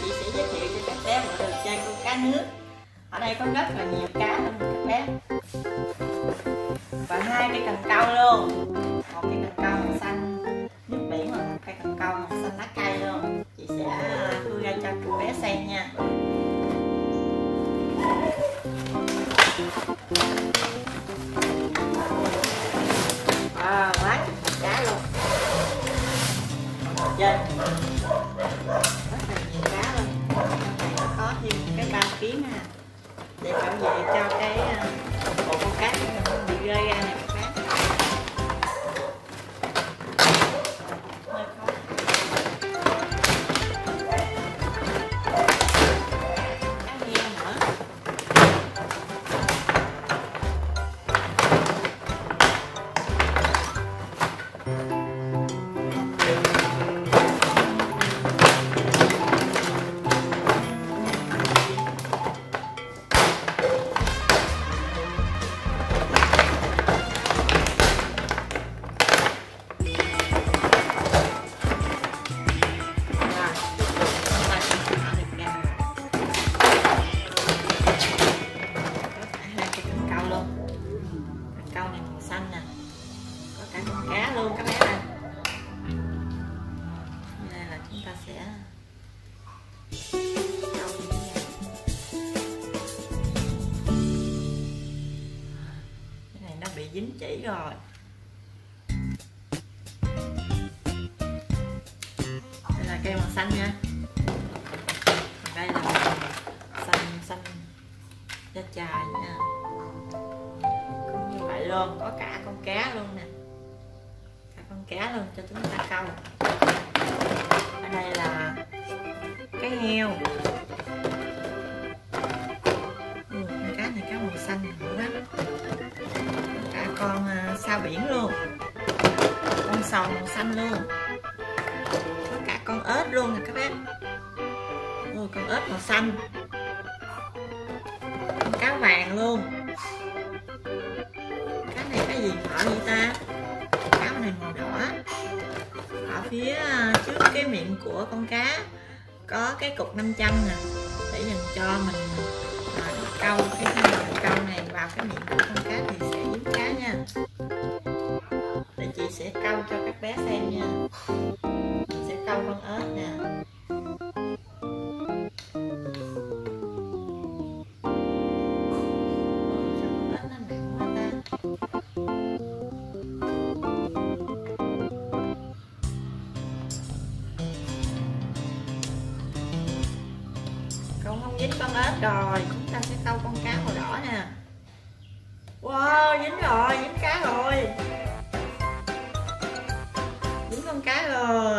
chị sẽ giới thiệu cho các bé một đồ chơi câu cá nước. Ở đây có rất là nhiều cá luôn các bé, và 2 cây cần câu luôn, một cây cần câu màu xanh nước biển và một cây cần câu màu xanh lá cây luôn. Chị sẽ đưa ra cho các bé xem nha. Wow, quá cá luôn, trên rất là nhiều cá luôn. Trong này nó có thêm cái bao kiến ha, để bảo vệ cho cái bộ con cá của mình không bị rơi ra này các bé. Câu này màu xanh nè, có cả con cá luôn các bé ơi. Đây là chúng ta sẽ câu như thế này. Cái này nó bị dính chỉ rồi. Đây là cây màu xanh nha. Còn đây là xanh da chài nha. Vậy luôn, có cả con cá luôn nè, cả con cá luôn cho chúng ta câu. Ở đây là cái heo. Con cá này cá màu xanh nữa đó. Cả con sao biển luôn, con sò màu xanh luôn, có cả con ếch luôn nè các bé. Con ếch màu xanh, con cá vàng luôn. Cái gì họ vậy ta? Cá này màu đỏ. Ở phía trước cái miệng của con cá có cái cục 500 nè, để dành cho mình câu cái câu này vào cái miệng của con cá thì sẽ dính cá nha. Để chị sẽ câu cho các bé xem nha. Chị sẽ câu con ếch nè. Không dính con ếch rồi, chúng ta sẽ câu con cá màu đỏ nè. Wow, dính rồi, dính cá rồi, dính con cá rồi.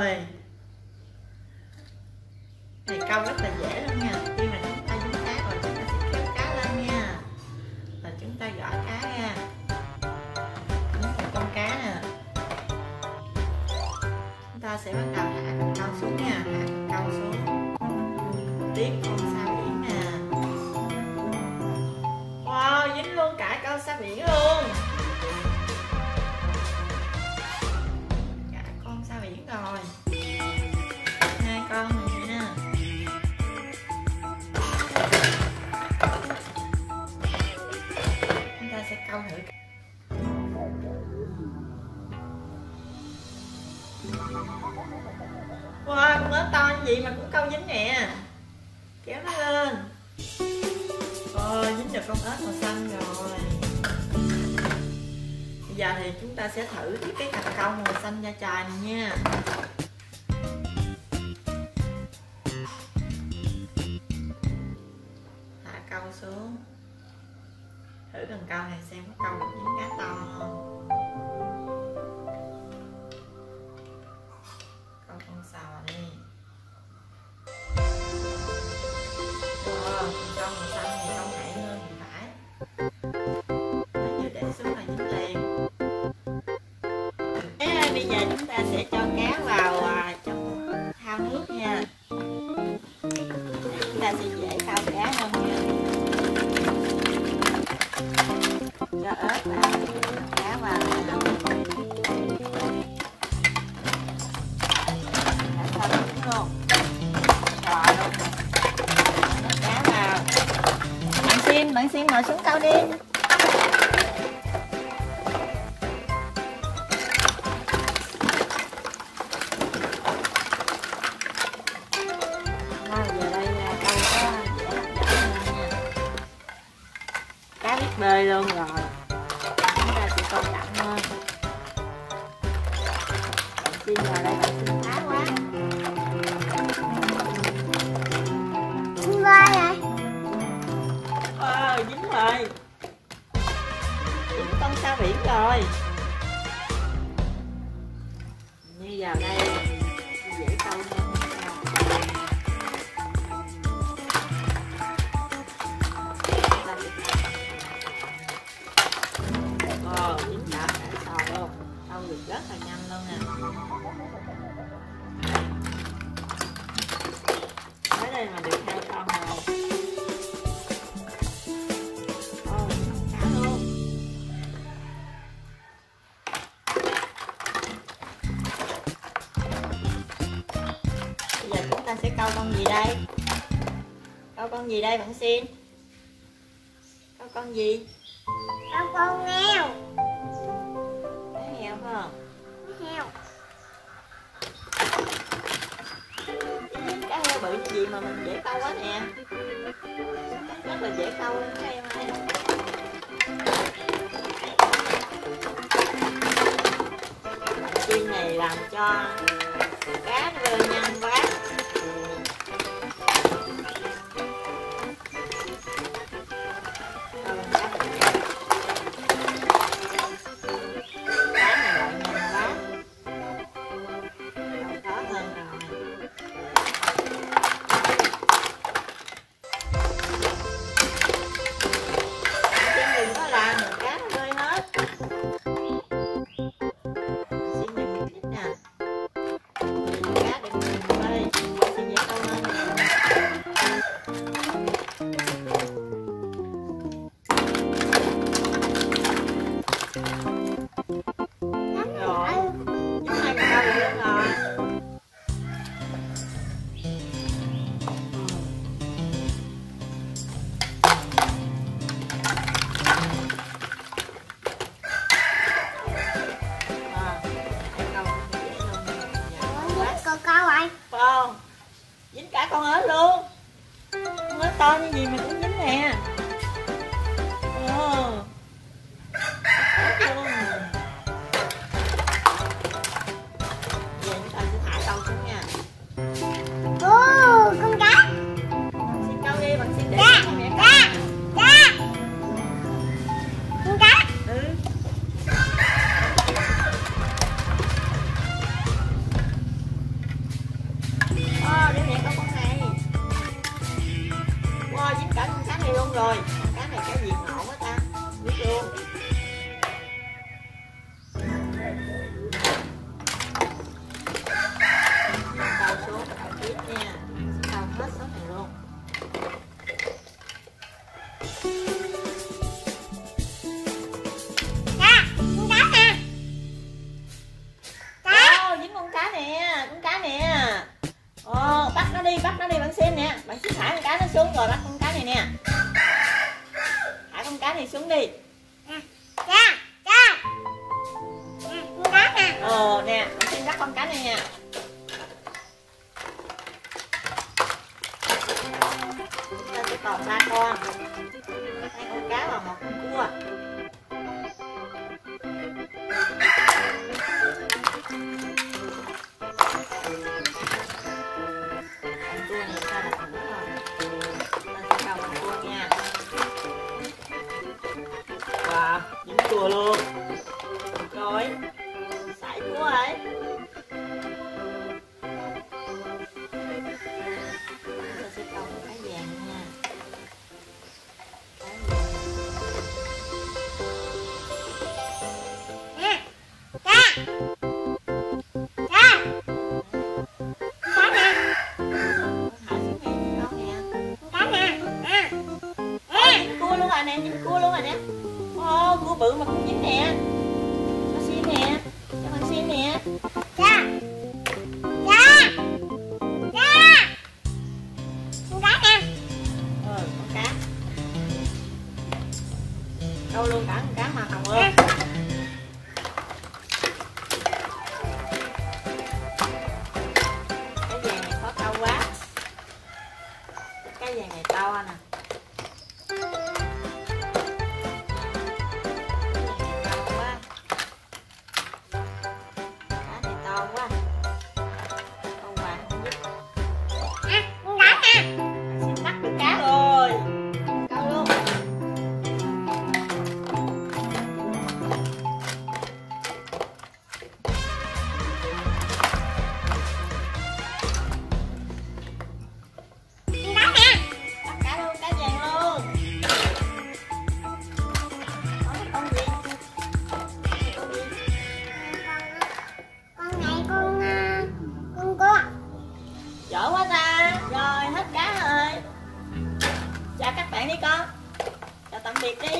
Này câu rất là dễ luôn nha. Khi mà chúng ta dính cá rồi, chúng ta sẽ kéo cá lên nha, và chúng ta gỡ cá ra. Dính con cá nè, chúng ta sẽ bắt đầu hạ cần câu xuống nha, hạ cần câu xuống. Tiếp con sao biển nè. Wow, dính luôn cả con sao biển luôn, cả con sao biển rồi. 2 con này nha. Chúng ta sẽ câu thử. Wow, con ếch to như vậy mà cũng câu dính nè. Kéo nó lên. Dính được con ếch màu xanh rồi. Bây giờ thì chúng ta sẽ thử cái cần câu màu xanh da chài này nha. Hạ câu xuống. Thử cần câu này xem có câu được dính cá to không. Câu con sò đi. Câu màu xanh thì câu nhảy lên thì phải. Nếu như để xuống là dính liền. Bây giờ chúng ta sẽ cho cá vào trong thao nước nha. Chúng ta sẽ dễ câu cá hơn nha. Cho ớt vào, cá vào. Thao nước luôn. Rồi luôn. bạn Xin ngồi xuống câu đi. Giờ đây câu có dễ hấp dẫn hơn nha. Cá biết bơi luôn rồi, chúng ta chỉ quan trọng hơn. Bạn Xin vào đây, bạn Xin khá quá. Dính bơi rồi. Dính rồi, dính con sao biển rồi. Như vào đây dễ câu hơn. Dính cả sò luôn, câu được rất là nhanh luôn nè. Tới đây mà được 2 con rồi. Cá luôn. Bây giờ chúng ta sẽ câu con gì đây? Câu con gì đây bạn Xin? Câu con gì? Câu con heo. Cá heo phải không? Heo. Cá heo bự như gì mà mình dễ câu quá nè. Rất là dễ câu luôn các em ơi. Bạn Xin này làm cho cá nó bơi nhanh quá. Dính cả con ếch luôn. Con ếch to như gì mà cũng dính nè. Giờ chúng ta sẽ thả câu xuống nha. Con cá. Xin câu đi, bạn Xin để con mẹ cá. Con cá. Để mẹ câu con này. Wow, dính cả con cá này luôn rồi. Con cá này cá gì ngộ quá ta. Biết luôn. Câu xuống, câu tiếp nha. Câu hết số này luôn. Con cá nè. Dính con cá nè, con cá nè. Bắt nó đi bạn Xin nè. Bạn Xin thả con cá nó xuống rồi bắt con cá này nè. Thả con cá này xuống đi. Con cá nè. Nè, bạn Xin bắt con cá này nè. Chúng ta sẽ còn 3 con. 2 con cá và 1 con cua. Dính cua luôn. Rồi, sải cua ấy. Chúng ta sẽ câu một cái vàng nha. Dính cua luôn rồi nè. Cua bự mà cũng dính nè. Cho Xin nè, cho bạn Xin nè. Con cá nè. Con cá. này to nè. Cá này to quá. Con Hoàng không biết. Con đá nè. Xin bắt được cá rồi. Câu luôn. Giỏi quá ta. Rồi hết cá rồi. Chào các bạn đi con. Chào tạm biệt đi.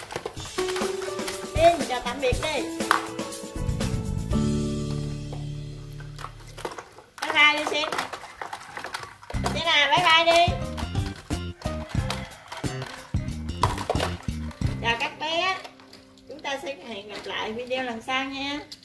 Yên chào tạm biệt đi. Bye bye đi Xin. Xin à, bye bye đi. Chào các bé. Chúng ta sẽ hẹn gặp lại video lần sau nha.